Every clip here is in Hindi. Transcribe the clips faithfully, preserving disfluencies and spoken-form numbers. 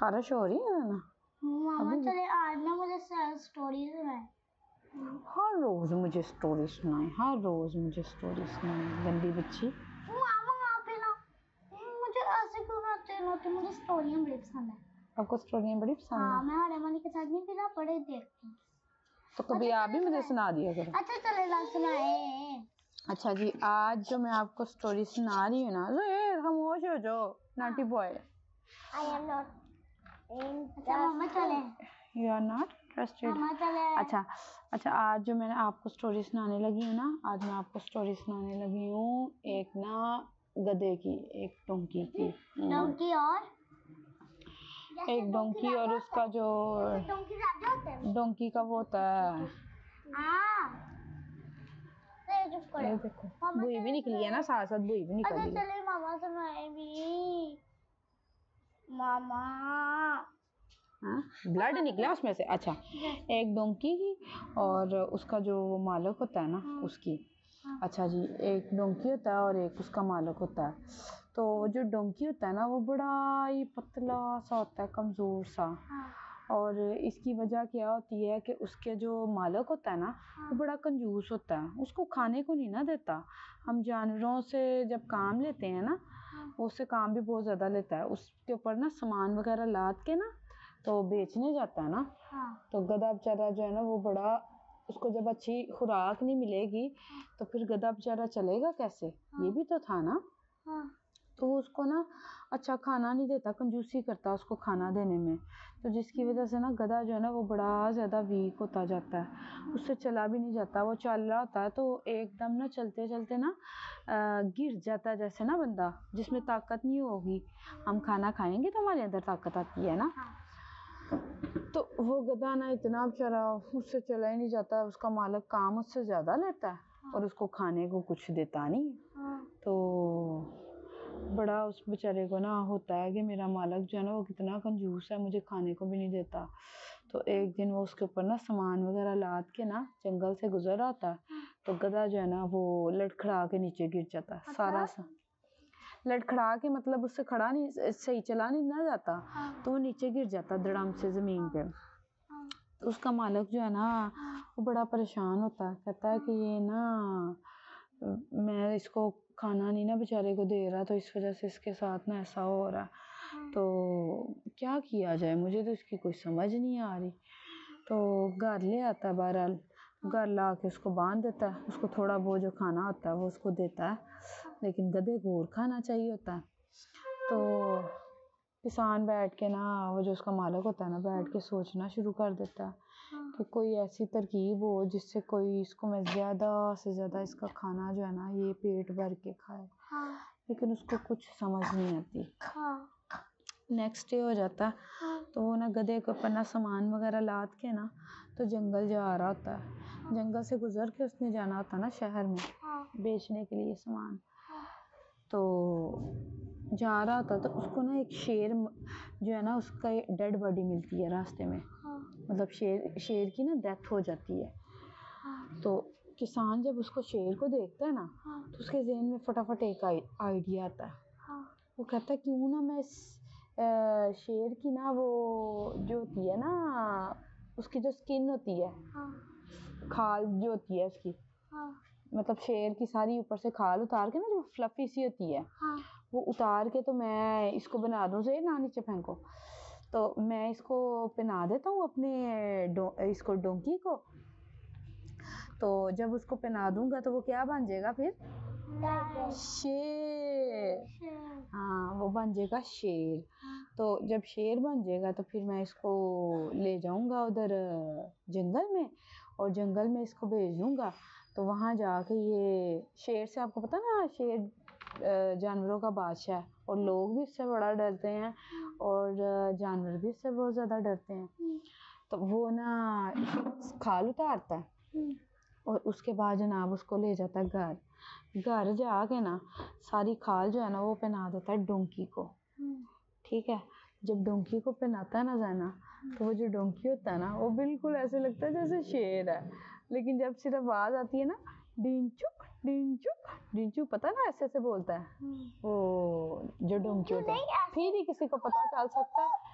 खारिश हो रही है ना मामा चले आज ना मुझे स्टोरी सुनाए। हर रोज मुझे स्टोरी सुनाए, हर रोज मुझे स्टोरी सुनाए, गंदी बच्ची। मामा आप है ना, मुझे ऐसे क्यों नाते नाते मुझे स्टोरियां बड़ी पसंद है। आपको स्टोरियां बड़ी पसंद है? हाँ, मैं हरेमनी के साथ नहीं फिर पढ़े देखती हूँ। तो कभी अच्छा, आप भी मुझे सुना दिया करो। अच्छा चले ना सुनाए। अच्छा जी, आज जो मैं आपको स्टोरी सुना रही हूँ ना, ज़ोहैर खामोश हो जाओ, naughty boy. I am not अच्छा मामा चले। You are not interested. मामा चले। अच्छा अच्छा, आज जो मैं आपको स्टोरी सुनाने लगी हूँ ना, आज मैं आपको स्टोरी सुनाने लगी हूँ एक ना गधे की, एक डोंकी की। डोंकी और एक डोंकी और उसका जो डोंकी राजा होते हैं। डोंकी का वो होता है। हाँ ये देखो बुई भी निकली है ना, साथ साथ बुई भी निकली है। अच्छा चले मामा सुनाए भी। मामा हाँ, ब्लड निकला उसमें से। अच्छा, एक डोंकी की और उसका जो मालिक होता है ना उसकी। अच्छा जी, एक डोंकी होता है और एक उसका मालिक होता है। तो जो डोंकी होता है ना वो बड़ा ही पतला सा होता है, कमज़ोर सा। और इसकी वजह क्या होती है कि उसके जो मालिक होता है ना वो बड़ा कंजूस होता है, उसको खाने को नहीं ना देता। हम जानवरों से जब काम लेते हैं ना, उससे काम भी बहुत ज़्यादा लेता है। उसके ऊपर ना सामान वगैरह लाद के ना तो बेचने जाता है ना। हाँ। तो गधा बेचारा जो है ना वो बड़ा, उसको जब अच्छी खुराक नहीं मिलेगी तो फिर गधा बेचारा चलेगा कैसे। हाँ। ये भी तो था ना। हाँ। तो उसको ना अच्छा खाना नहीं देता, कंजूसी करता उसको खाना देने में। तो जिसकी वजह से ना गधा जो है ना वो बड़ा ज़्यादा वीक होता जाता है, उससे चला भी नहीं जाता। वो चल रहा होता है तो एकदम ना चलते चलते ना गिर जाता है, जैसे ना बंदा जिसमें ताकत नहीं होगी। हम खाना खाएंगे तो हमारे अंदर ताकत आती है ना। तो वो गधा ना इतना बेचारा, उससे चला ही नहीं जाता। उसका मालिक काम उससे ज़्यादा लेता है और उसको खाने को कुछ देता नहीं। तो बड़ा उस बेचारे को ना होता है कि मेरा मालिक जो है ना वो कितना कंजूस है, मुझे खाने को भी नहीं देता। तो एक दिन वो उसके ऊपर ना सामान वगैरह लाद के ना जंगल से गुजर आता है। तो गधा जो है ना वो लड़खड़ा के नीचे गिर जाता है। सारा सा लड़खड़ा के मतलब उससे खड़ा नहीं, सही चला नहीं ना जाता। तो वो नीचे गिर जाता धड़ाम से ज़मीन पे। तो उसका मालिक जो है ना वो बड़ा परेशान होता है, कहता है कि ये ना मैं इसको खाना नहीं ना बेचारे को दे रहा, तो इस वजह से इसके साथ ना ऐसा हो रहा है। तो क्या किया जाए, मुझे तो इसकी कोई समझ नहीं आ रही। तो घर ले आता है, बहरहाल घर ला के उसको बांध देता है। उसको थोड़ा बहुत जो खाना होता है वो उसको देता है, लेकिन गधे को और खाना चाहिए होता है। तो किसान बैठ के ना, वो जो उसका मालिक होता है ना, बैठ के सोचना शुरू कर देता है कि कोई ऐसी तरकीब हो जिससे कोई इसको मैं ज़्यादा से ज़्यादा इसका खाना जो है ना ये पेट भर के खाए। हाँ। लेकिन उसको कुछ समझ नहीं आती। हाँ। नेक्स्ट डे हो जाता है। हाँ। तो वो ना गधे के ऊपर ना सामान वगैरह लाद के ना तो जंगल जा रहा होता है। हाँ। जंगल से गुजर के उसने जाना होता है ना शहर में। हाँ। बेचने के लिए सामान। हाँ। तो जा रहा था तो उसको ना एक शेर जो है ना उसका डेड बॉडी मिलती है रास्ते में। हाँ। मतलब शेर शेर की ना डेथ हो जाती है। हाँ। तो किसान जब उसको शेर को देखता है ना, हाँ, तो उसके ज़हन में फटाफट एक आइडिया आता है। हाँ। वो कहता है क्यों ना मैं शेर की ना वो जो होती है ना उसकी जो स्किन होती है। हाँ। खाल जो होती है उसकी। हाँ। मतलब शेर की सारी ऊपर से खाल उतार के ना जो फ्लफी सी होती है। हाँ। वो उतार के तो मैं इसको बना दूँ से ना नीचे फेंको, तो मैं इसको पहना देता हूँ अपने डो, इसको डोंकी को। तो जब उसको पहना दूंगा तो वो क्या बन जाएगा फिर? शेर। हाँ, वो बन जाएगा शेर। हाँ। तो जब शेर बन जाएगा तो फिर मैं इसको ले जाऊंगा उधर जंगल में और जंगल में इसको भेज दूंगा। तो वहाँ जाके ये शेर से, आपको पता ना शेर जानवरों का बादशाह है और लोग भी इससे बड़ा डरते हैं और जानवर भी इससे बहुत ज़्यादा डरते हैं। तो वो ना खाल उतारता है और उसके बाद जनाब उसको ले जाता है घर। घर जाके ना सारी खाल जो है ना वो पहना देता है डोंकी को। ठीक है। जब डोंकी को पहनाता है ना जाना, तो वो जो डोंकी होता है ना वो बिल्कुल ऐसे लगता है जैसे शेर है, लेकिन जब सिर्फ आवाज़ आती है ना डिंचुक डिंचुक डिंचुक, पता है ना ऐसे ऐसे बोलता है वो जो डोंकी होता है। फिर ही किसी को पता चल सकता है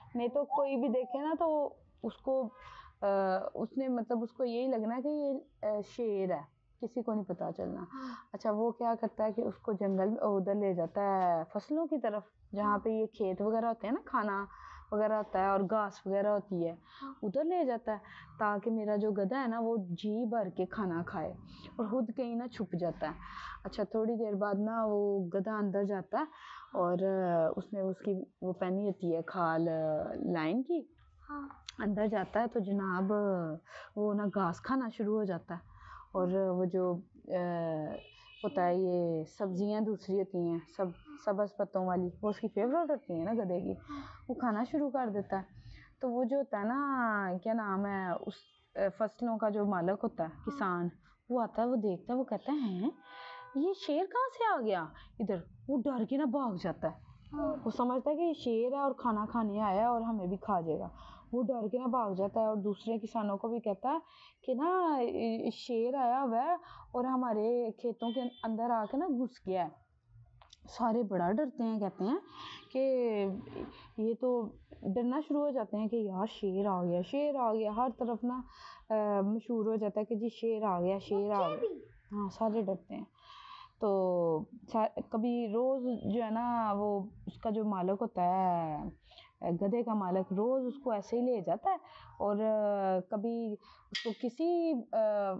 नहीं तो कोई भी देखे ना तो उसको आ, उसने मतलब उसको यही लगना है कि ये शेर है, किसी को नहीं पता चलना। अच्छा वो क्या करता है कि उसको जंगल में उधर ले जाता है फसलों की तरफ, जहाँ पे ये खेत वगैरह होते हैं ना, खाना वगैरह होता है और घास वगैरह होती है, उधर ले जाता है ताकि मेरा जो गधा है ना वो जी भर के खाना खाए और खुद कहीं ना छुप जाता है। अच्छा थोड़ी देर बाद ना वो गधा अंदर जाता है और उसने उसकी वो पहनी होती है खाल लाइन की, अंदर जाता है तो जनाब वो ना घास खाना शुरू हो जाता है और वो जो होता है ये सब्जियां दूसरी होती हैं सब सब्ज़ पत्तों वाली, वो उसकी फेवरेट होती है ना गधे की, वो खाना शुरू कर देता है। तो वो जो होता है ना क्या नाम है उस फसलों का जो मालिक होता है किसान, वो आता है, वो देखता है, वो कहता है ये शेर कहाँ से आ गया इधर, वो डर के ना भाग जाता है। वो समझता है कि ये शेर है और खाना खाने आया है और हमें भी खा जाएगा, वो डर के ना भाग जाता है और दूसरे किसानों को भी कहता है कि ना शेर आया हुआ है और हमारे खेतों के अंदर आके ना घुस गया है। सारे बड़ा डरते हैं, कहते हैं कि ये तो डरना शुरू हो जाते हैं कि यार शेर आ गया, शेर आ गया, हर तरफ ना मशहूर हो जाता है कि जी शेर आ गया, शेर आ गया। हाँ सारे डरते हैं। तो कभी रोज़ जो है ना वो उसका जो मालिक होता है गधे का मालिक रोज़ उसको ऐसे ही ले जाता है और कभी उसको किसी आ,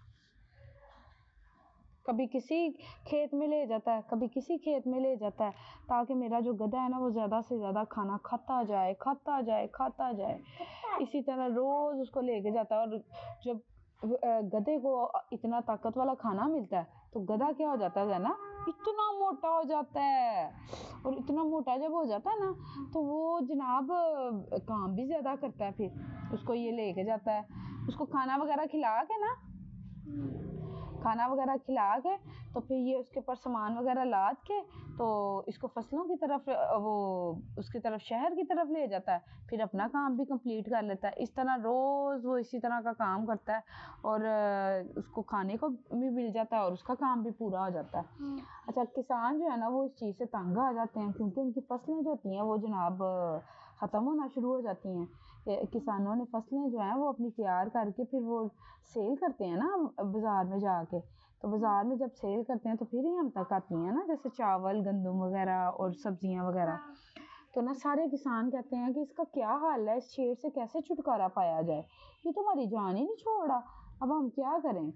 कभी किसी खेत में ले जाता है, कभी किसी खेत में ले जाता है ताकि मेरा जो गधा है ना वो ज़्यादा से ज़्यादा खाना खाता जाए खाता जाए खाता जाए। इसी तरह रोज़ उसको लेके जाता है और जब गधे को इतना ताकत वाला खाना मिलता है तो गधा क्या हो जाता है ना, इतना मोटा हो जाता है। और इतना मोटा जब हो जाता है ना तो वो जनाब काम भी ज़्यादा करता है। फिर उसको ये लेके जाता है, उसको खाना वगैरह खिला के ना खाना वगैरह खिला के तो फिर ये उसके ऊपर सामान वगैरह लाद के तो इसको फसलों की तरफ वो उसकी तरफ शहर की तरफ ले जाता है, फिर अपना काम भी कंप्लीट कर लेता है। इस तरह रोज़ वो इसी तरह का काम करता है और उसको खाने को भी मिल जाता है और उसका काम भी पूरा हो जाता है। अच्छा किसान जो है ना वो इस चीज़ से तंग आ जाते हैं क्योंकि उनकी फसलें जो होती हैं वो जनाब ख़त्म होना शुरू हो जाती हैं। किसानों ने फसलें जो हैं वो अपनी तैयार करके फिर वो सेल करते हैं ना बाज़ार में जाके, तो बाज़ार में जब सेल करते हैं तो फिर ही हम तक आती हैं ना, जैसे चावल गंदम वगैरह और सब्जियां वगैरह। तो ना सारे किसान कहते हैं कि इसका क्या हाल है, इस शेर से कैसे छुटकारा पाया जाए, ये तो हमारी जान ही नहीं छोड़ रहा, अब हम क्या करें।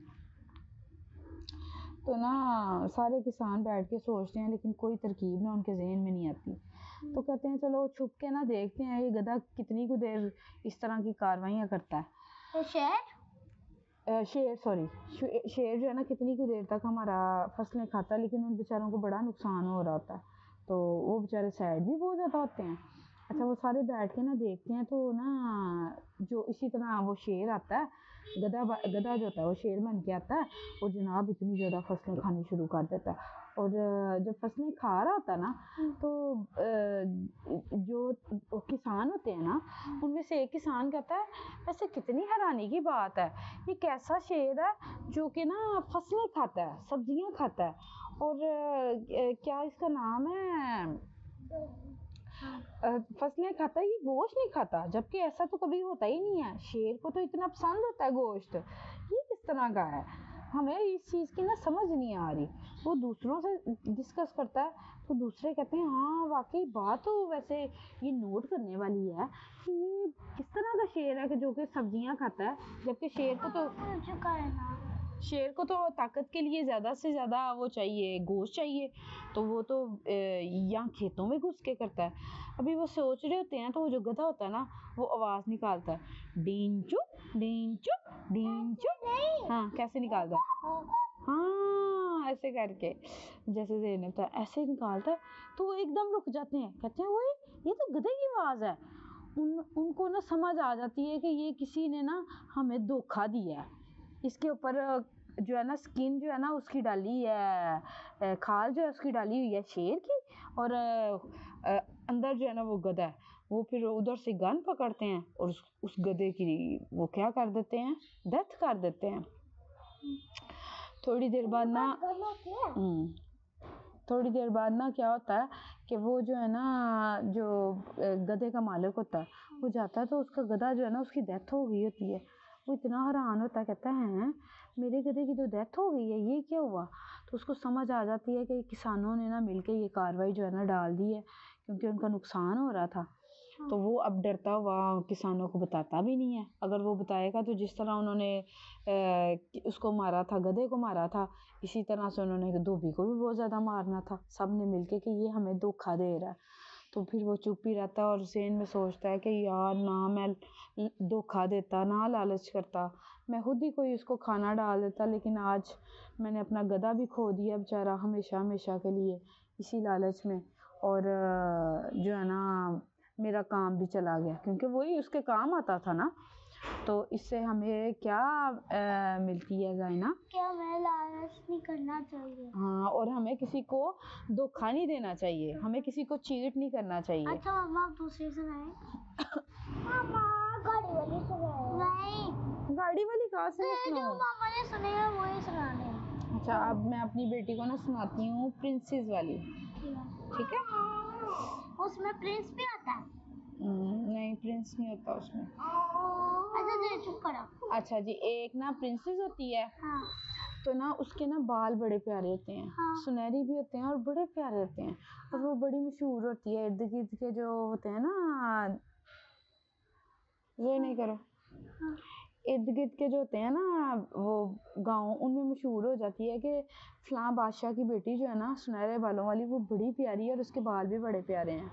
तो ना सारे किसान बैठ के सोचते हैं लेकिन कोई तरकीब ना उनके जहन में नहीं आती। तो कहते हैं चलो छुप के ना देखते हैं ये गधा कितनी को देर इस तरह की कार्रवाइयाँ करता है। तो शेर शेर सॉरी शेर जो है ना कितनी की देर तक हमारा फसलें खाता है, लेकिन उन बेचारों को बड़ा नुकसान हो रहा होता है तो वो बेचारे सैड भी बहुत ज़्यादा होते हैं। अच्छा वो सारे बैठ के ना देखते हैं तो ना जो इसी तरह वो शेर आता है, गधा गधा जो होता है वो शेर बन के आता है और जनाब इतनी ज़्यादा फसलें खानी शुरू कर देता है। और जब फसलें खा रहा होता है ना तो जो किसान होते हैं ना उनमें से एक किसान कहता है ऐसे कितनी हैरानी की बात है, ये कैसा शेर है जो कि ना फसलें खाता है, सब्जियां खाता है और क्या इसका नाम है फसलें खाता है, ये गोश्त नहीं खाता, जबकि ऐसा तो कभी होता ही नहीं है। शेर को तो इतना पसंद होता है गोश्त, ये किस तरह का है, हमें इस चीज़ की ना समझ नहीं आ रही। वो दूसरों से डिस्कस करता है तो दूसरे कहते हैं हाँ वाकई बात तो वैसे ये नोट करने वाली है कि ये किस तरह का शेर है कि जो कि सब्जियां खाता है, जबकि शेर को तो शेर को तो ताकत के लिए ज़्यादा से ज़्यादा वो चाहिए, गोश्त चाहिए, तो वो तो यहाँ खेतों में घुस के करता है। अभी वो सोच रहे होते हैं तो वो जो गधा होता है ना वो आवाज़ निकालता है डींचू डींचू डींचू। हाँ कैसे निकालता है, हाँ ऐसे करके जैसे ज़ेनब था ऐसे निकालता है तो वो एकदम रुक जाते हैं, कहते हैं वही ये तो गधे की आवाज़ है। उन उनको ना समझ आ जाती है कि ये किसी ने ना हमें धोखा दिया है, इसके ऊपर जो है ना स्किन जो है ना उसकी डाली है, खाल जो है उसकी डाली हुई है शेर की और अंदर जो है ना वो गधा है। वो फिर उधर से गन पकड़ते हैं और उस, उस गधे की वो क्या कर देते हैं, डेथ कर देते हैं। थोड़ी देर बाद ना थोड़ी देर बाद ना क्या होता है कि वो जो है ना, जो गधे का मालिक होता है वो जाता है तो उसका गधा जो है ना उसकी डेथ हो गई होती है। वो इतना हैरान होता है, कहता है मेरे गधे की तो डेथ हो गई है, ये क्या हुआ। तो उसको समझ आ जाती है कि किसानों ने ना मिलके ये कार्रवाई जो है ना डाल दी है, क्योंकि उनका नुकसान हो रहा था। तो वो अब डरता हुआ किसानों को बताता भी नहीं है। अगर वो बताएगा तो जिस तरह उन्होंने ए, उसको मारा था, गधे को मारा था, इसी तरह से उन्होंने धोबी को भी बहुत ज़्यादा मारना था, सब ने मिलके कि ये हमें धोखा दे रहा है। तो फिर वो चुप ही रहता है और ज़हन में सोचता है कि यार ना मैं धोखा देता, ना लालच करता, मैं खुद ही कोई उसको खाना डाल देता, लेकिन आज मैंने अपना गधा भी खो दिया बेचारा हमेशा हमेशा के लिए इसी लालच में। और जो है ना मेरा काम भी चला गया, क्योंकि वही उसके काम आता था ना। तो इससे हमें क्या आ, मिलती है ज़ाइना? क्या हमें लालच नहीं करना चाहिए। हाँ, और हमें किसी को धोखा नहीं देना चाहिए, हमें किसी को चीट नहीं करना चाहिए। अच्छा मामा आप दूसरी सुनाए। मामा गाड़ी वाली सुनाए। नहीं, गाड़ी वाली कहाँ से जो सुनाऊं? मामा ने सुने हैं वही सुनाने हैं। अच्छा, अब मैं अपनी बेटी को ना सुनाती हूँ प्रिंसेस वाली, ठीक है? उसमें प्रिंस भी आता है? नहीं, प्रिंस नहीं होता उसमें। अच्छा जी चुप करो। अच्छा जी, एक ना प्रिंसेस होती है। हाँ। तो ना उसके ना बाल बड़े प्यारे होते हैं। हाँ। सुनहरी भी होते हैं और बड़े प्यारे होते हैं। हाँ। और वो बड़ी मशहूर होती है। इर्द गिर्द के जो होते हैं ना, ये नहीं करो, हाँ। इर्द गिर्द के जो होते हैं ना वो गांव, उनमें मशहूर हो जाती है कि फलां बादशाह की बेटी जो है ना सुनहरे बालों वाली, वो बड़ी प्यारी है और उसके बाल भी बड़े प्यारे हैं।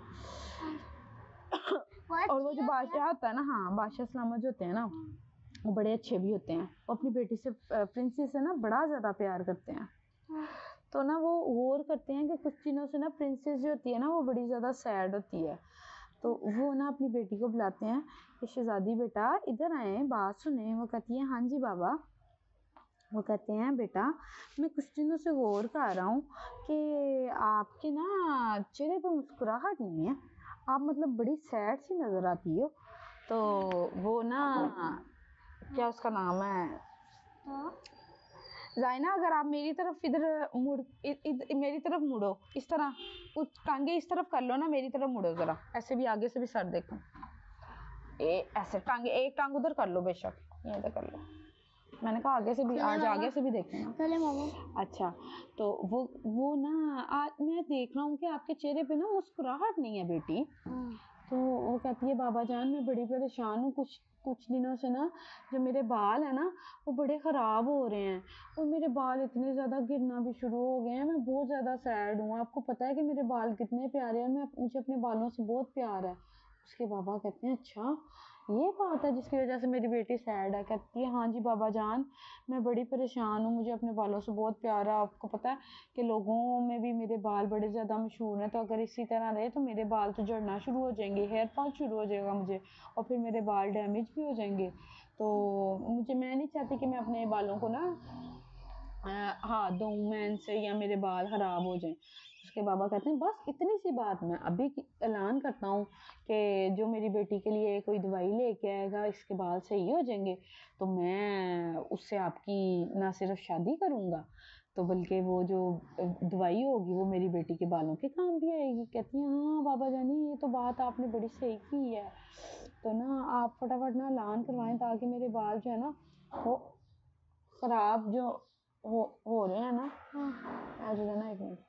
और वो जो बादशाह होता है ना, हाँ बादशाह सलामत जो होते हैं ना, वो बड़े अच्छे भी होते हैं। वो अपनी बेटी से, प्रिंसेस से ना बड़ा ज़्यादा प्यार करते हैं। तो ना वो गौर करते हैं कि कुछ दिनों से ना प्रिंसेस जो होती है ना वो बड़ी ज़्यादा सैड होती है। तो वो ना अपनी बेटी को बुलाते हैं कि शहज़ादी बेटा इधर आए, बात सुने। वो कहती है हाँ जी बाबा। वो कहते हैं बेटा मैं कुछ दिनों से गौर कर रहा हूँ कि आपके ना चेहरे पर मुस्कुराहट नहीं है, आप मतलब बड़ी सैड सी नज़र आती हो। तो वो ना, क्या उसका नाम है, ज़ाइना, अगर आप मेरी तरफ इधर मुड़, इधर मेरी तरफ मुड़ो, इस तरह कुछ टांगे इस तरफ कर लो ना, मेरी तरफ मुड़ो ज़रा, ऐसे भी आगे से भी सर देखो, ए ऐसे टांगे, एक टांग उधर कर लो, बेशक ये इधर कर लो। मैंने कहा आगे से भी, आज आगे से भी देखना। चले मामा। अच्छा, तो वो वो ना आज मैं देख रहा हूँ कि आपके चेहरे पे ना मुस्कुराहट नहीं है बेटी। तो वो कहती है बाबा जान मैं बड़ी परेशान हूँ, कुछ कुछ दिनों से ना जो मेरे बाल है ना वो बड़े ख़राब हो रहे हैं, और मेरे बाल इतने ज़्यादा गिरना भी शुरू हो गए हैं, मैं बहुत ज़्यादा सैड हूँ। आपको पता है कि मेरे बाल कितने प्यारे हैं, मैं मुझे अपने बालों से बहुत प्यार है। उसके बाबा कहते हैं अच्छा ये बात है जिसकी वजह से मेरी बेटी सैड है। कहती है हाँ जी बाबा जान मैं बड़ी परेशान हूँ, मुझे अपने बालों से बहुत प्यार है। आपको पता है कि लोगों में भी मेरे बाल बड़े ज़्यादा मशहूर हैं, तो अगर इसी तरह रहे तो मेरे बाल तो झड़ना शुरू हो जाएंगे, हेयर फॉल शुरू हो जाएगा मुझे, और फिर मेरे बाल डैमेज भी हो जाएंगे। तो मुझे, मैं नहीं चाहती कि मैं अपने बालों को ना हाथ दूँ मैं इनसे या मेरे बाल ख़राब हो जाएं। उसके बाबा कहते हैं बस इतनी सी बात मैं अभी ऐलान करता हूँ कि जो मेरी बेटी के लिए कोई दवाई लेके आएगा इसके बाल सही हो जाएंगे, तो मैं उससे आपकी ना सिर्फ शादी करूँगा तो बल्कि वो जो दवाई होगी वो मेरी बेटी के बालों के काम भी आएगी। कहती हैं हाँ बाबा जानी ये तो बात आपने बड़ी सही की है, तो ना आप फटाफट ना ऐलान करवाएं ताकि मेरे बाल जो है ना वो ख़राब जो हो हो रहे हैं ना, आ जाएगा ना एक मिनट,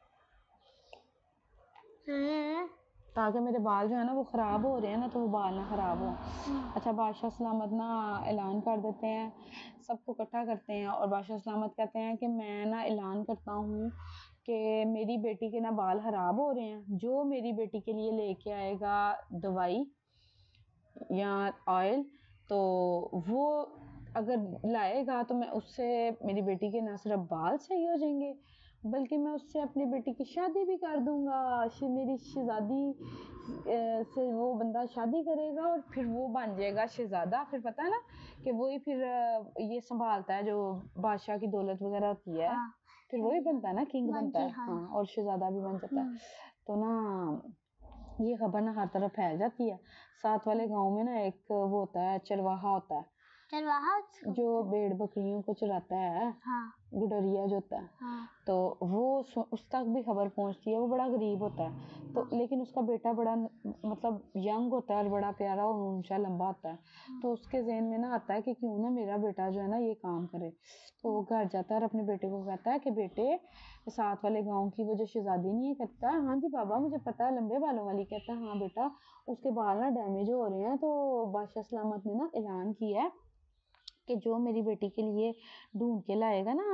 ताकि मेरे बाल जो है ना वो ख़राब हो रहे हैं ना, तो वो बाल ना ख़राब हो। अच्छा, बादशाह सलामत ना ऐलान कर देते हैं, सबको इकट्ठा करते हैं और बादशाह सलामत कहते हैं कि मैं ना ऐलान करता हूँ कि मेरी बेटी के ना बाल ख़राब हो रहे हैं, जो मेरी बेटी के लिए लेके आएगा दवाई या ऑयल तो वो अगर लाएगा तो मैं उससे मेरी बेटी के ना सिर्फ बाल सही हो जाएंगे बल्कि मैं उससे अपनी बेटी की शादी भी कर दूंगा। मेरी शहजादी से वो बंदा शादी करेगा और फिर वो बन जाएगा शहजादा। फिर पता है ना कि वही फिर ये संभालता है जो बादशाह की दौलत वगैरह होती है। हाँ, फिर वही बनता है ना, किंग बनता है। हाँ, और शहजादा भी बन जाता है। तो ना ये खबर ना हर तरफ फैल जाती है। साथ वाले गांव में ना एक वो होता है, चरवाहा होता है। चरवाहा जो भेड़ बकरियों को चराता है। हाँ। गुडरिया जो होता है, हाँ तो वो सु- उस तक भी खबर पहुंचती है। वो बड़ा गरीब होता है, तो लेकिन उसका बेटा बड़ा न- मतलब यंग होता है और बड़ा प्यारा और ऊंचा लंबा होता है। तो उसके ज़हन में ना आता है कि क्यों ना मेरा बेटा जो है ना ये काम करे। तो वो घर जाता है और अपने बेटे को कहता है कि बेटे, साथ वाले गांव की वो जो शहजादी नहीं है, कहता है हाँ जी बाबा मुझे पता है, लंबे बालों वाली। कहता है हाँ बेटा, उसके बाल ना डैमेज हो रहे हैं, तो बादशाह सलामत ने ना ऐलान किया है कि जो मेरी बेटी के लिए ढूंढ के लाएगा ना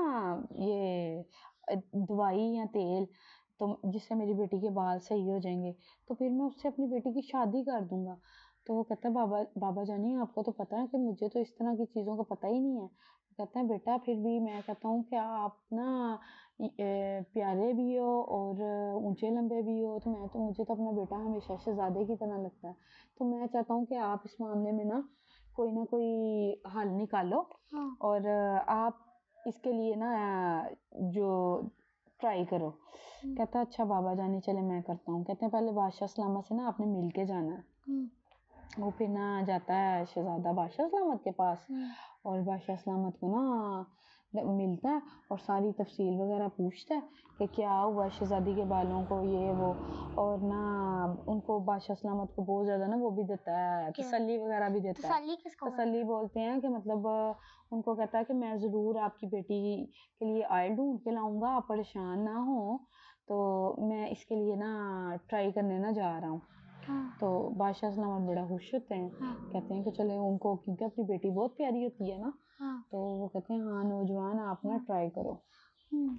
ये अ, दवाई या तेल, तो जिससे मेरी बेटी के बाल सही हो जाएंगे, तो फिर मैं उससे अपनी बेटी की शादी कर दूंगा। तो वो कहता है बाबा बाबा जानी आपको तो पता है कि मुझे तो इस तरह की चीज़ों का पता ही नहीं है। कहता है बेटा फिर भी मैं कहता हूँ कि आप ना इ- अ, प्यारे भी हो और ऊंचे लंबे भी हो, तो मैं तो मुझे तो अपना बेटा हमेशा शहजादे की तरह लगता है। तो मैं चाहता हूँ कि आप इस मामले में ना कोई ना कोई हल निकालो, हाँ और अ, आप इसके लिए ना अ, जो ट्राई करो। हम्म, कहता अच्छा बाबा जानी चले मैं करता हूँ। कहते हैं पहले बादशाह सलामत से ना आपने मिल के जाना है। हम्म, वो फिर ना जाता है शहजादा बादशाह सलामत के पास, हम्म, और बादशाह सलामत को ना न- मिलता है और सारी तफसील वगैरह पूछता है कि क्या हुआ शहजादी के बालों को, ये वो। और ना उनको बादशाह सलामत को बहुत ज़्यादा ना वो भी देता है, क्या? तसल्ली वगैरह भी देता है। तसल्ली किसको बोलते तसल्ली बोलते हैं कि मतलब अ, उनको कहता है कि मैं ज़रूर आपकी बेटी के लिए ऑयल ढूंढ के लाऊंगा, आप परेशान ना हो, तो मैं इसके लिए ना ट्राई करने ना जा रहा हूँ। हाँ तो बादशाह सलामत बड़ा खुश होते हैं, हाँ कहते हैं कि चले उनको, क्योंकि अपनी बेटी बहुत प्यारी होती है ना, हाँ तो वो कहते हैं हाँ नौजवान आप ना ट्राई करो। हम्म,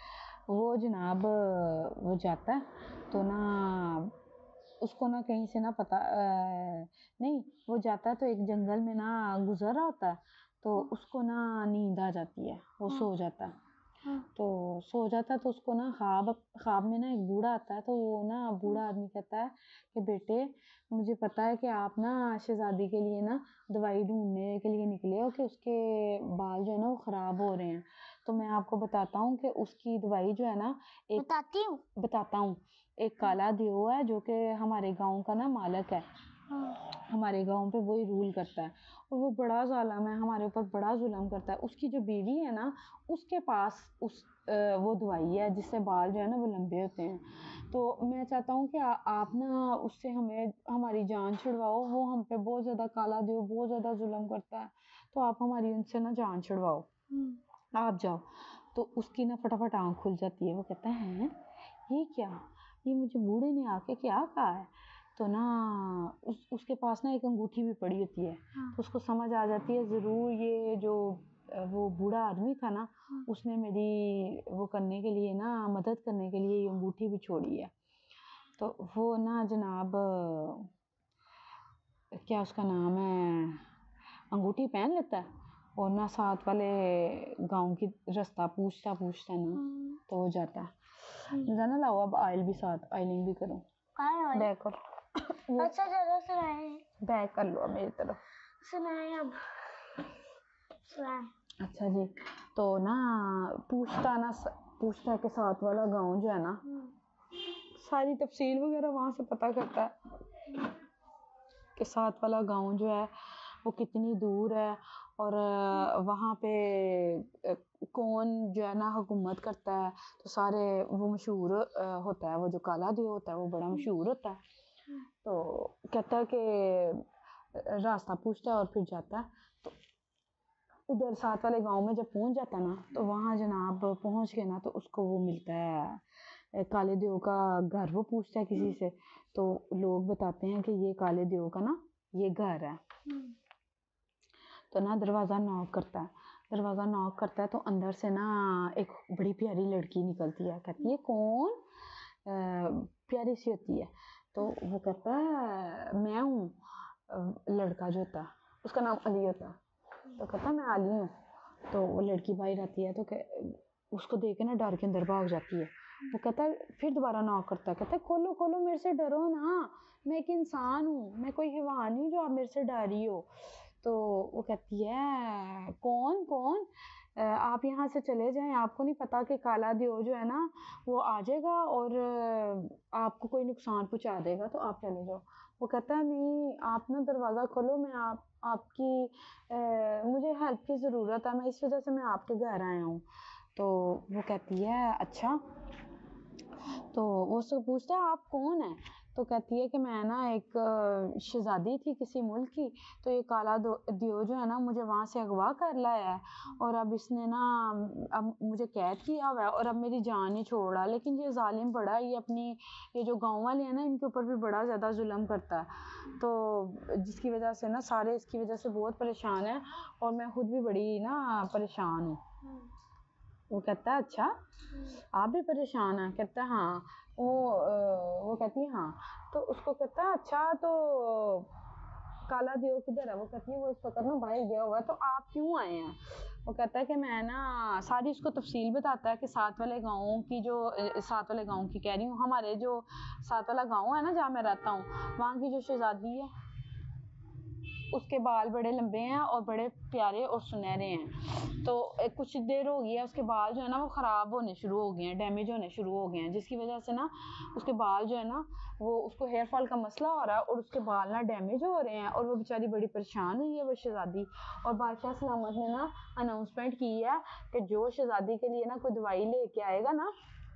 वो जनाब वो जाता है, तो ना उसको ना कहीं से ना पता अ, नहीं, वो जाता है तो एक जंगल में ना गुजर रहा होता है, तो उसको ना नींद आ जाती है, वो सो जाता है। हाँ तो सो जाता है तो उसको ना ख्वाब ख्वाब में ना एक बूढ़ा आता है, तो वो ना बूढ़ा आदमी कहता है कि बेटे मुझे पता है कि आप ना शहजादी के लिए ना दवाई ढूंढने के लिए निकले हो कि उसके बाल जो है ना वो ख़राब हो रहे हैं। तो मैं आपको बताता हूँ कि उसकी दवाई जो है ना, एक बताती हूँ। बताता हूँ, एक काला देव है जो कि हमारे गांव का ना मालक है, हाँ हमारे गांव पे वही रूल करता है, और वो बड़ा ज़ालिम है, हमारे ऊपर बड़ा जुल्म करता है। उसकी जो बीवी है ना, उसके पास उस अ, वो दवाई है जिससे बाल जो है ना वो लंबे होते हैं। तो मैं चाहता हूँ कि आ, आप ना उससे हमें हमारी जान छुड़वाओ, वो हम पे बहुत ज़्यादा काला देव बहुत ज़्यादा जुल्म करता है, तो आप हमारी उनसे ना जान छुड़वाओ, हम्म, आप जाओ। तो उसकी ना फटाफट आँख खुल जाती है, वो कहता है हैं ये क्या, ये मुझे बूढ़े ने आके क्या कहा है। तो ना उस उसके पास ना एक अंगूठी भी पड़ी होती है, हाँ तो उसको समझ आ जाती है ज़रूर ये जो अ, वो बूढ़ा आदमी था ना, हाँ उसने मेरी वो करने के लिए ना मदद करने के लिए ये अंगूठी भी छोड़ी है। तो वो ना जनाब अ, क्या उसका नाम है, अंगूठी पहन लेता है, और ना साथ वाले गांव की रास्ता पूछता पूछता ना हम्म, तो हो जाता है। हम्म, जाना लाओ अब ऑयल भी साथ, ऑयलिंग भी करो। कहाँ है? बैक करो, अच्छा चलो सुनाए बैक कर लो अब मेरी तरफ। सुनाए अब सुनाए। अच्छा जी, तो ना पूछता ना पूछता है कि साथ वाला गांव जो है ना, हम्म, सारी तफसील वगैरह वहाँ से पता करता है कि साथ वाला गांव जो है वो कितनी दूर है, और अ, वहाँ पे अ, कौन जो है ना हुकूमत करता है। तो सारे वो मशहूर अ, होता है, वो जो काला देव होता है वो बड़ा मशहूर होता है। तो कहता है कि रास्ता पूछता है और फिर जाता है। तो उधर साथ वाले गांव में जब पहुंच जाता है ना, तो वहाँ जनाब पहुंच के ना तो उसको वो मिलता है काले देव का घर। वो पूछता है किसी से, तो लोग बताते हैं कि ये काले देव का ना ये घर है। हम्म, तो ना दरवाज़ा नॉक करता है, दरवाज़ा नॉक करता है तो अंदर से ना एक बड़ी प्यारी लड़की निकलती है। कहती है कौन, अ, प्यारी सी होती है। तो वो कहता है मैं हूँ, अ, लड़का जो होता है उसका नाम अली होता है, तो कहता मैं अली हूँ। तो वो लड़की बाहर आती है, तो कह, उसको देख के ना डर के अंदर भाग जाती है। वो कहता है फिर दोबारा नॉक करता है, कहता है खोलो खोलो मेरे से डरो ना, मैं एक इंसान हूँ, मैं कोई हैवान नहीं हूँ जो आप मेरे से डर रही हो। तो वो कहती है कौन कौन, अ, आप यहाँ से चले जाएं, आपको नहीं पता कि काला देव जो है ना वो आ जाएगा और अ, आपको कोई नुकसान पहुँचा देगा, तो आप चले जाओ। वो कहता है नहीं आप ना दरवाज़ा खोलो, मैं आप आपकी अ, मुझे हेल्प की ज़रूरत है, मैं इस वजह से मैं आपके घर आया हूँ। तो वो कहती है अच्छा, तो वो उससे पूछता है आप कौन है? तो कहती है कि मैं ना एक शहजादी थी किसी मुल्क की, तो ये काला दियो जो है ना मुझे वहाँ से अगवा कर लाया है और अब इसने ना अब मुझे कैद किया हुआ है और अब मेरी जान ही छोड़ा। लेकिन ये जालिम बड़ा, ये अपनी ये जो गाँव वाले हैं ना इनके ऊपर भी बड़ा ज़्यादा जुल्म करता है, तो जिसकी वजह से ना सारे इसकी वजह से बहुत परेशान हैं और मैं खुद भी बड़ी ना परेशान हूँ। वो कहता है अच्छा आप भी परेशान हैं? कहता है हाँ। वो वो कहती है हाँ। तो उसको कहता है अच्छा तो काला दियो किधर है? वो कहती है वो इस वक्त ना बाहर गया हुआ है, तो आप क्यों आए हैं? वो कहता है कि मैं ना सारी उसको तफसील बताता है कि साथ वाले गाँव की जो साथ वाले गाँव की कह रही हूँ हमारे जो साथ वाला गाँव है ना जहाँ मैं रहता हूँ, वहाँ की जो शहजादी है उसके बाल बड़े लंबे हैं और बड़े प्यारे और सुनहरे हैं। तो कुछ देर हो गई है उसके बाल जो है ना वो ख़राब होने शुरू हो गए हैं, डैमेज होने शुरू हो गए हैं, जिसकी वजह से ना उसके बाल जो है ना वो उसको हेयर फॉल का मसला हो रहा है और उसके बाल ना डैमेज हो रहे हैं और वो बेचारी बड़ी परेशान हुई है वो शहजादी। और बादशाह सलामत ने ना अनाउंसमेंट की है कि जो शहजादी के लिए ना कोई दवाई लेके आएगा ना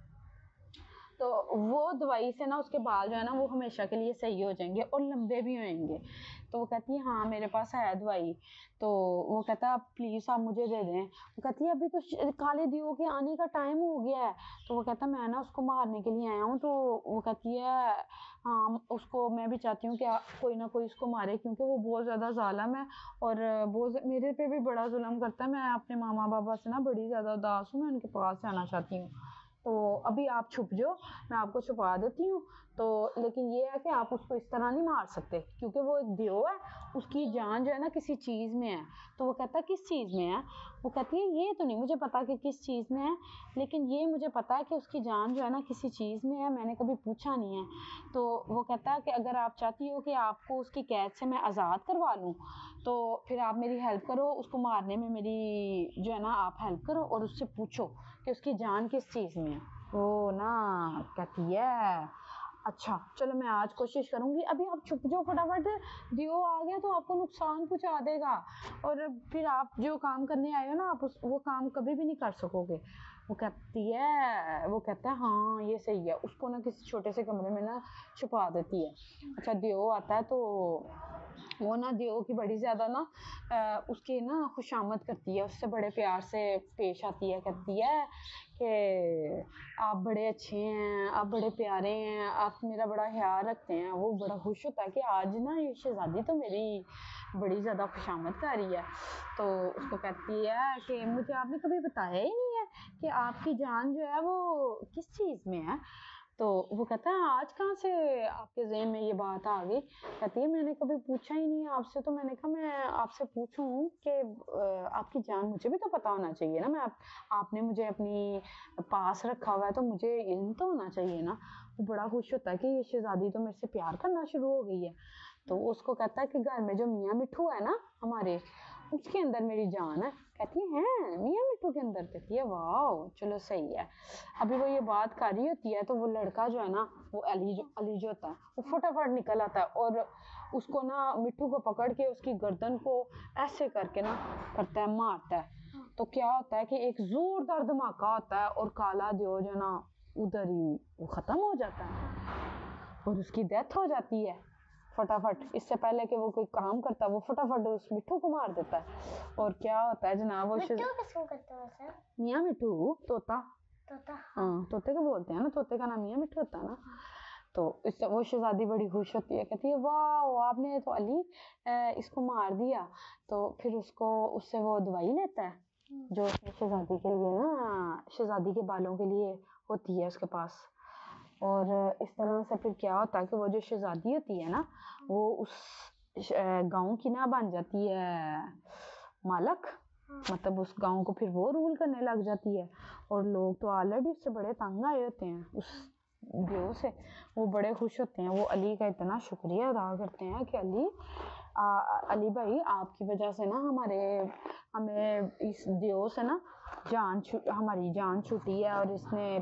तो वो दवाई से ना उसके बाल जो है ना वो हमेशा के लिए सही हो जाएंगे और लंबे भी होंगे। तो वो कहती है हाँ मेरे पास है दवाई। तो वो कहता है प्लीज़ आप मुझे दे दें। वो कहती है अभी तो काले दियो के आने का टाइम हो गया है। तो वो कहता है मैं ना उसको मारने के लिए आया हूँ। तो वो कहती है हाँ उसको मैं भी चाहती हूँ कि कोई ना कोई उसको मारे क्योंकि वो बहुत ज़्यादा ज़ालिम है और बहुत मेरे पे भी बड़ा जुल्म करता है। मैं अपने मामा बाबा से ना बड़ी ज़्यादा उदास हूँ, मैं उनके पास जाना चाहती हूँ। तो अभी आप छुप जाओ, मैं आपको छुपा देती हूँ। तो लेकिन ये है कि आप उसको इस तरह नहीं मार सकते क्योंकि वो एक दियो है, उसकी जान जो है ना किसी चीज़ में है। तो वो कहता है किस चीज़ में है? वो कहती है ये तो नहीं मुझे पता कि किस चीज़ में है, लेकिन ये मुझे पता है कि उसकी जान जो है ना किसी चीज़ में है, मैंने कभी पूछा नहीं है। तो वो कहता है कि अगर आप चाहती हो कि आपको उसकी कैद से मैं आज़ाद करवा लूँ तो फिर आप मेरी हेल्प करो, उसको मारने में मेरी जो है ना आप हेल्प करो और उससे पूछो कि उसकी जान किस चीज़ में है। वो ना कहती है अच्छा चलो मैं आज कोशिश करूँगी, अभी आप छुप जाओ फटाफट, दियो आ गया तो आपको नुकसान पहुँचा देगा और फिर आप जो काम करने आए हो ना आप उस वो काम कभी भी नहीं कर सकोगे। वो कहती है वो कहता है हाँ ये सही है। उसको ना किसी छोटे से कमरे में ना छुपा देती है। अच्छा दियो आता है तो वो ना दियो की बड़ी ज़्यादा ना आ, उसकी ना खुशामद करती है, उससे बड़े प्यार से पेश आती है, कहती है कि आप बड़े अच्छे हैं, आप बड़े प्यारे हैं, आप मेरा बड़ा ख्याल रखते हैं। वो बड़ा खुश होता है कि आज ना ये शहजादी तो मेरी बड़ी ज़्यादा खुशामद कर रही है। तो उसको कहती है कि मुझे आपने कभी बताया ही नहीं है कि आपकी जान जो है वो किस चीज़ में है। तो वो कहता है आज कहाँ से आपके ज़हन में ये बात आ गई? कहती है मैंने कभी पूछा ही नहीं आपसे, तो मैंने कहा मैं आपसे पूछूं कि आपकी जान मुझे भी तो पता होना चाहिए ना, मैं आप, आपने मुझे अपनी पास रखा हुआ है तो मुझे इल्म तो होना चाहिए ना। वो बड़ा खुश होता है कि ये शहजादी तो मेरे से प्यार करना शुरू हो गई है। तो उसको कहता है कि घर में जो मियाँ मिट्ठू है ना हमारे, उसके अंदर मेरी जान है। कहती है मियाँ मिट्ठू के अंदर? कहती है वाह चलो सही है। अभी वो ये बात कर रही होती है तो वो लड़का जो है ना वो अली जो अली जो होता है वो फटाफट निकल आता है और उसको ना मिट्ठू को पकड़ के उसकी गर्दन को ऐसे करके ना करता है, मारता है। तो क्या होता है कि एक जोरदार धमाका होता है और काला दियो जो ना उधर ही वो ख़त्म हो जाता है और उसकी डेथ हो जाती है फटाफट। इससे पहले कि वो कोई काम करता वो फटाफट उस मिट्ठू को मार देता है। और क्या होता है जनाब वो मिट्ठू किसको कहते हो सर? मियाँ मिट्ठू तोता। तोता हाँ तोते को बोलते हैं ना, तोते का नाम मियाँ मिट्ठू होता है ना। तो इससे वो शहजादी बड़ी खुश होती है, कहती है वाह आपने तो अली इसको मार दिया। तो फिर उसको उससे वो दवाई लेता है जो शहजादी के लिए ना शहजादी के बालों के लिए होती है उसके पास। और इस तरह से फिर क्या होता है कि वो जो शहजादी होती है ना वो उस गांव की ना बन जाती है मालक, मतलब उस गांव को फिर वो रूल करने लग जाती है। और लोग तो ऑलरेडी उससे बड़े तंग आए होते हैं उस दियो से, वो बड़े खुश होते हैं, वो अली का इतना शुक्रिया अदा करते हैं कि अली आ, अली भाई आपकी वजह से ना हमारे हमें इस दियो से ना जान हमारी जान छूटी है और इसने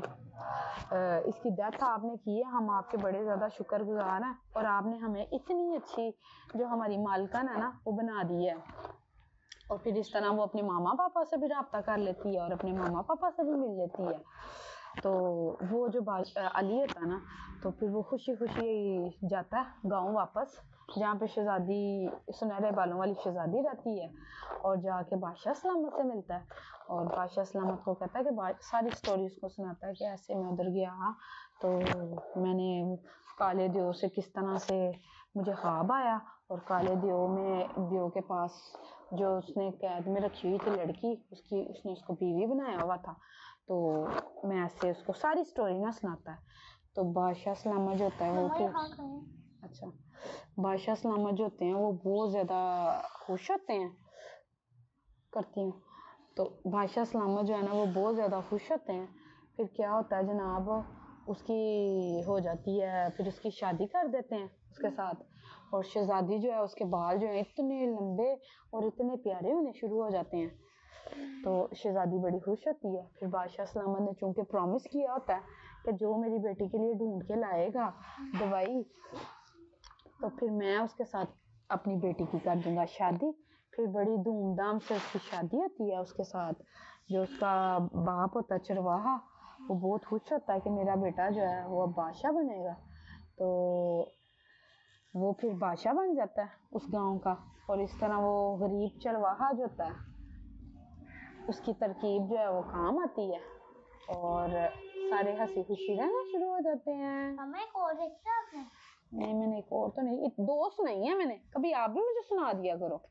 आ, इसकी डेथ आपने की है, हम आपके बड़े ज़्यादा शुक्रगुजार हैं और आपने हमें इतनी अच्छी जो हमारी मालकन है ना वो बना दी है। और फिर इस तरह वो अपने मामा पापा से भी रब्ता कर लेती है और अपने मामा पापा से भी मिल लेती है। तो वो जो अली होता है ना, तो फिर वो खुशी खुशी जाता है गांव वापस, जहाँ पे शहजादी सुनहरे बालों वाली शहजादी रहती है, और जाके बादशाह सलामत से मिलता है। और बादशाह सलामत को कहता है कि सारी स्टोरी उसको सुनाता है कि ऐसे मैं उधर गया तो मैंने काले दियो से किस तरह से मुझे ख्वाब आया, और काले दियो में दियो के पास जो उसने कैद में रखी हुई थी लड़की, उसकी उसने उसको बीवी बनाया हुआ था। तो मैं ऐसे उसको सारी स्टोरी ना सुनाता है। तो बादशाह सलामत जो होता है वो फिर अच्छा बादशाह सलामत जो होते हैं वो बहुत ज़्यादा खुश होते हैं करती हूँ। तो बादशाह सलामत जो है ना वो बहुत ज़्यादा खुश होते हैं। फिर क्या होता है जनाब, उसकी हो जाती है, फिर उसकी शादी कर देते हैं उसके साथ। और शहजादी जो है उसके बाल जो है इतने लंबे और इतने प्यारे होने शुरू हो जाते हैं। तो शहजादी बड़ी खुश होती है। फिर बादशाह सलामत ने चूँकि प्रॉमिस किया होता है कि जो मेरी बेटी के लिए ढूंढ के लाएगा दवाई, तो फिर मैं उसके साथ अपनी बेटी की कर दूंगा शादी। फिर बड़ी धूमधाम से उसकी शादी होती है उसके साथ। जो उसका बाप होता है चरवाहा, वो बहुत खुश होता है कि मेरा बेटा जो है वो अब बादशाह बनेगा। तो वो फिर बादशाह बन जाता है उस गांव का। और इस तरह वो गरीब चरवाहा जो होता है उसकी तरकीब जो है वो काम आती है, और सारे हंसी खुशी रहना शुरू हो जाते हैं। हमें एक और देखा आपने? नहीं मैंने एक और तो नहीं, दो सुनाई है मैंने, कभी आप भी मुझे सुना दिया करो।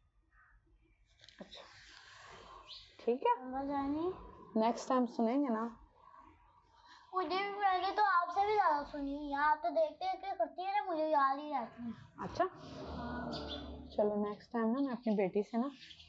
अच्छा ठीक है, नेक्स्ट टाइम सुनेंगे ना। मुझे भी, मैंने तो आपसे भी ज्यादा सुनी है। आप तो देखते देखते करती है ना, मुझे याद ही रहती है। अच्छा चलो नेक्स्ट टाइम ना मैं अपनी बेटी से ना